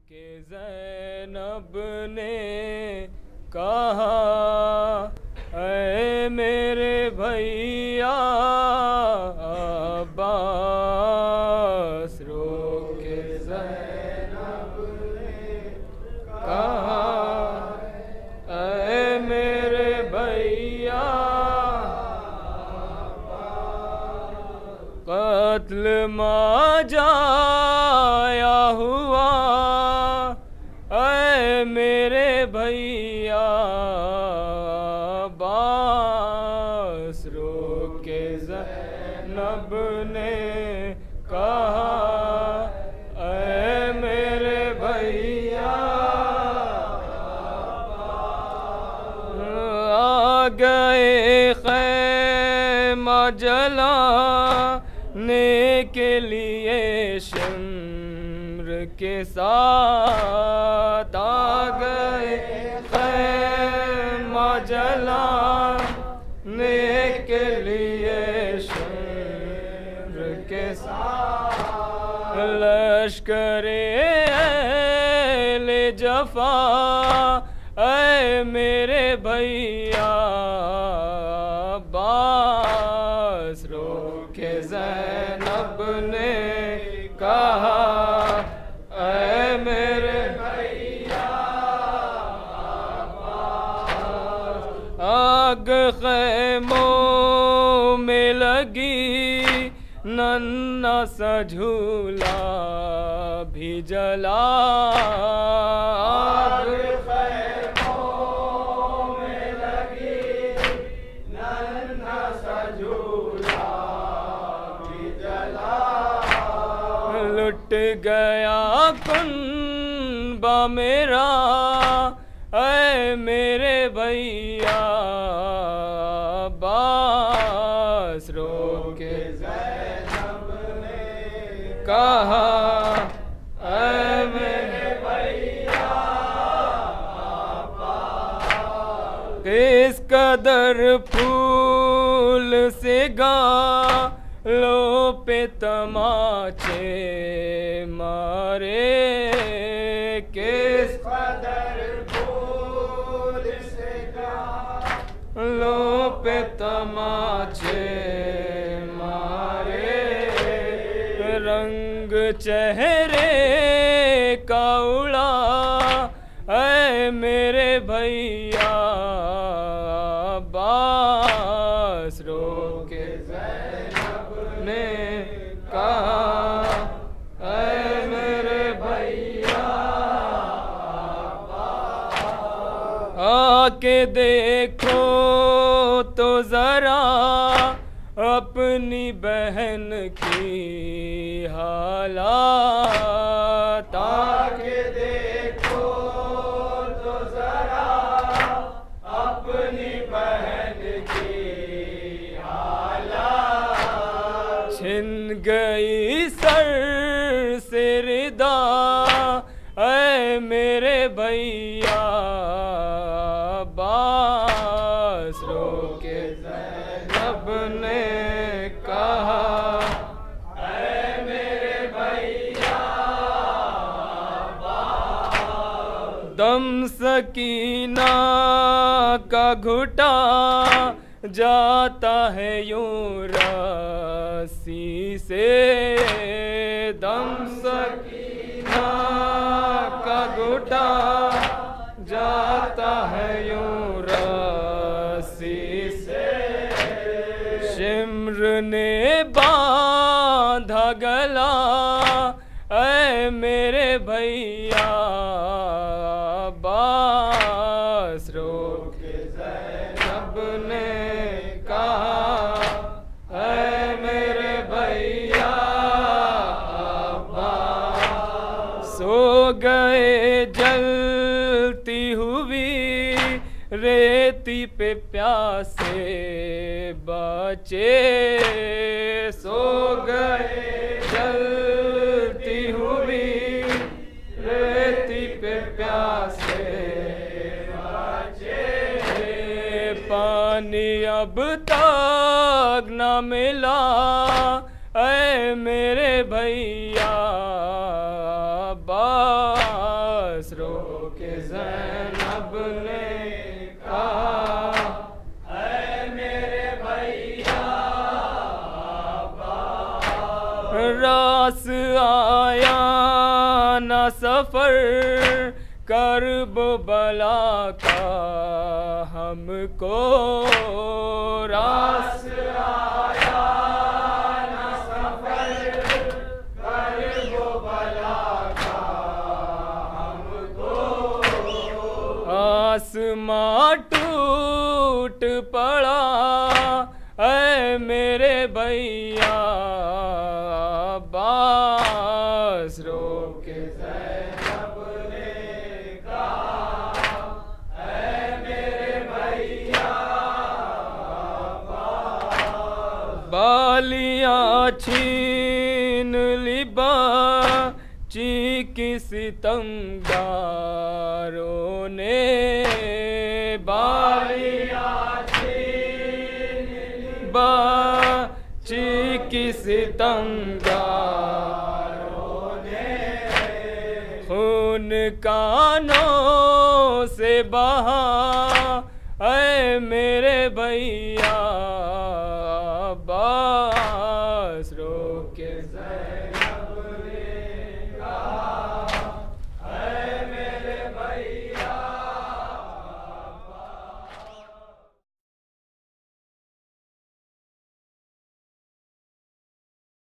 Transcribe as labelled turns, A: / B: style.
A: के ज़ैनब ने कहा ऐ मेरे भैया अब्बास रो के ज़ैनब ने कहा ऐ मेरे भैया कत्ल मा जाया हुआ ऐ मेरे भैया अब्बास रो के ज़ैनब ने कहा ऐ मेरे भैया आ गए ख़ैमा जलाने के लिए शम्र के साथ आ गए ख़ैमा जलाने के लिए शम्र के साथ लश्करे अहले जफ़ा ऐ मेरे भैया अब्बास रो के ज़ैनब ने कहा ऐ मेरे भैया अब्बास आग ख़ैमों में लगी नन्ना सा झूला भी जला आग ख़ैमों में लगी नन्ना सा झूला भी जला लुट गया कुनबा मेरा ऐ मेरे भैया अब्बास रो के ज़ैनब ने कहा ऐ मेरे भैया अब्बास किस कदर फूल से गालों पे तमाचे मारे किस कदर फूल से गालों पे तमाचे मारे रंग चेहरे का उड़ा ऐ मेरे भैया अब्बास रो के ज़ैनब ने कहा ऐ मेरे भैया आके देखो तो ज़रा अपनी बहन की हालात आके देखो तो ज़रा अपनी बहन की हालात छिन गई सर से रिदा ऐ मेरे भैया अब्बास रो के ज़ैनब ने कहा ऐ मेरे भैया अब्बास दम सकीना का घुटा जाता है यूं रस्सी से दम सकीना का घुटा जाता है यूं रस्सी से शिम्र ने बांधा गला ऐ मेरे भैया अब्बास रो के ज़ैनब ने कहा ऐ मेरे भैया अब्बास सो गए जलती हुई रेती पे प्यासे बचे सो गए जलती हुई रेती पे प्यासे बचे पानी अब तक न मिला ऐ मेरे भैया अब्बास अब्बास रो के ज़ैनब ने कहा ऐ मेरे भैया रास आया ना सफर करबला का हमको रास आया ना सफर करबला का हमको आसमां टूट पड़ा ऐ मेरे भैया अब्बास रो के ज़ैनब ने कहा ऐ मेरे भैया अब्बास बालियाँ छीन लिबा चीकी सितमगारों ने बालियाँ चीकी सितमगारों ने खून कानों से बहा ऐ मेरे भैया